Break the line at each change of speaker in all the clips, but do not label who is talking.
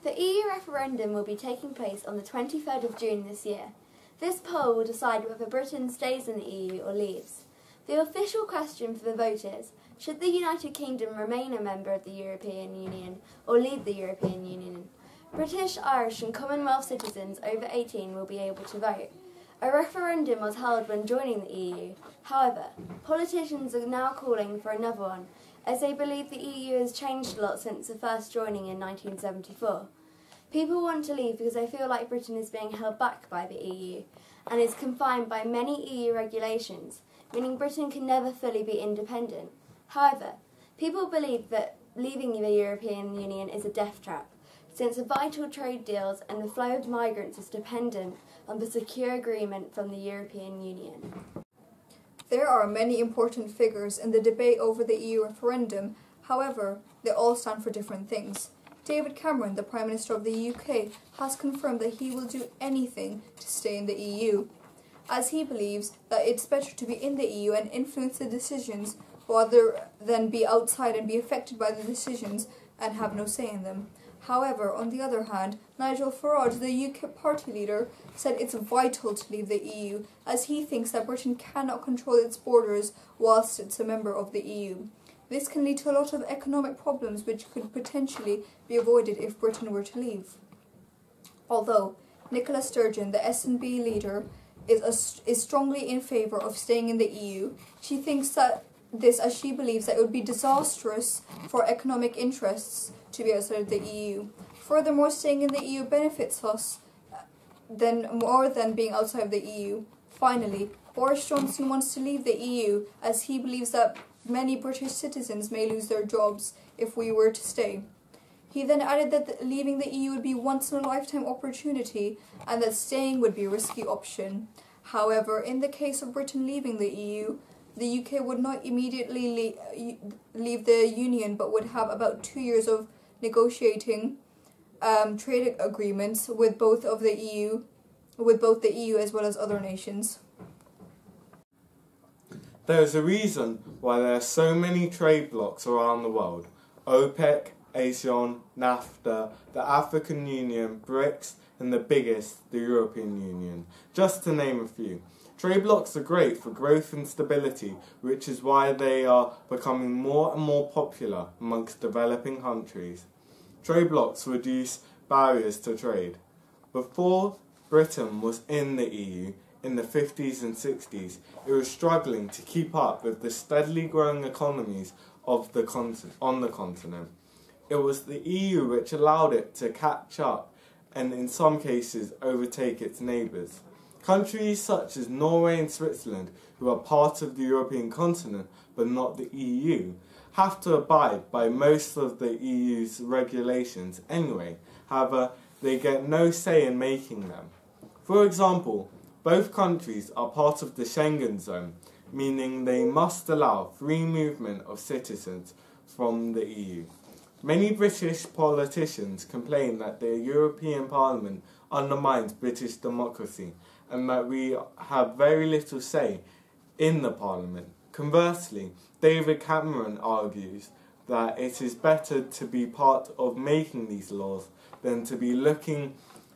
The EU referendum will be taking place on the 23rd of June this year. This poll will decide whether Britain stays in the EU or leaves. The official question for the vote is, should the United Kingdom remain a member of the European Union or leave the European Union? British, Irish and Commonwealth citizens over 18 will be able to vote. A referendum was held when joining the EU. However, politicians are now calling for another one, as they believe the EU has changed a lot since the first joining in 1974. People want to leave because they feel like Britain is being held back by the EU and is confined by many EU regulations, meaning Britain can never fully be independent. However, people believe that leaving the European Union is a death trap, since the vital trade deals and the flow of migrants is dependent on the secure agreement from the European Union.
There are many important figures in the debate over the EU referendum. However, they all stand for different things. David Cameron, the Prime Minister of the UK, has confirmed that he will do anything to stay in the EU, as he believes that it's better to be in the EU and influence the decisions rather than be outside and be affected by the decisions and have no say in them. However, on the other hand, Nigel Farage, the UKIP party leader, said it's vital to leave the EU, as he thinks that Britain cannot control its borders whilst it's a member of the EU. This can lead to a lot of economic problems which could potentially be avoided if Britain were to leave. Although Nicola Sturgeon, the SNP leader, is strongly in favour of staying in the EU, she thinks that this as she believes that it would be disastrous for economic interests to be outside of the EU. Furthermore, staying in the EU benefits us more than being outside of the EU. Finally, Boris Johnson wants to leave the EU as he believes that many British citizens may lose their jobs if we were to stay. He then added that leaving the EU would be a once-in-a-lifetime opportunity and that staying would be a risky option. However, in the case of Britain leaving the EU, the UK would not immediately leave the Union but would have about 2 years of negotiating trade agreements with both the EU as well as other nations.
There is a reason why there are so many trade blocs around the world: OPEC, ASEAN, NAFTA, the African Union, BRICS, and the biggest, the European Union, just to name a few. Trade blocs are great for growth and stability, which is why they are becoming more and more popular amongst developing countries. Trade blocs reduce barriers to trade. Before Britain was in the EU, in the 50s and 60s, it was struggling to keep up with the steadily growing economies of on the continent. It was the EU which allowed it to catch up and in some cases overtake its neighbours. Countries such as Norway and Switzerland, who are part of the European continent but not the EU, have to abide by most of the EU's regulations anyway. However, they get no say in making them. For example, both countries are part of the Schengen zone, meaning they must allow free movement of citizens from the EU. Many British politicians complain that the European Parliament undermines British democracy and that we have very little say in the Parliament. Conversely, David Cameron argues that it is better to be part of making these laws than to be looking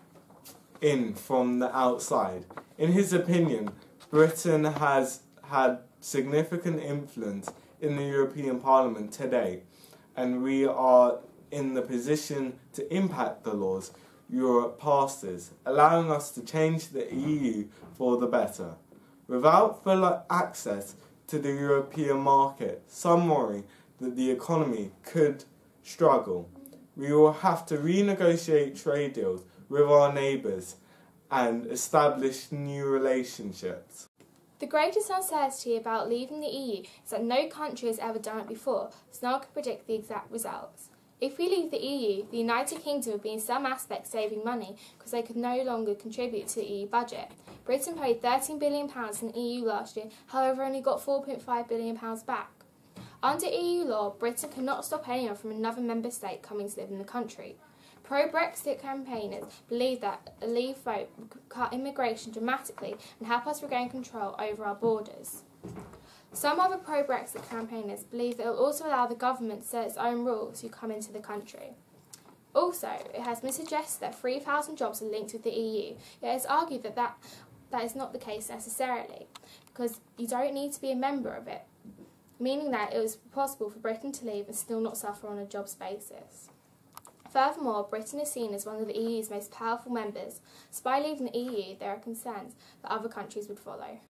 in from the outside. In his opinion, Britain has had significant influence in the European Parliament today, and we are in the position to impact the laws Europe passes, allowing us to change the EU for the better. Without full access to the European market, some worry that the economy could struggle. We will have to renegotiate trade deals with our neighbours and establish new relationships.
The greatest uncertainty about leaving the EU is that no country has ever done it before, so no one can predict the exact results. If we leave the EU, the United Kingdom would be in some aspects saving money because they could no longer contribute to the EU budget. Britain paid £13 billion in the EU last year, however only got £4.5 billion back. Under EU law, Britain cannot stop anyone from another member state coming to live in the country. Pro-Brexit campaigners believe that a Leave vote would cut immigration dramatically and help us regain control over our borders. Some other pro-Brexit campaigners believe that it will also allow the government to set its own rules who come into the country. Also, it has been suggested that 3,000 jobs are linked with the EU, yet it's argued that is not the case necessarily, because you don't need to be a member of it, meaning that it was possible for Britain to leave and still not suffer on a jobs basis. Furthermore, Britain is seen as one of the EU's most powerful members, so by leaving the EU there are concerns that other countries would follow.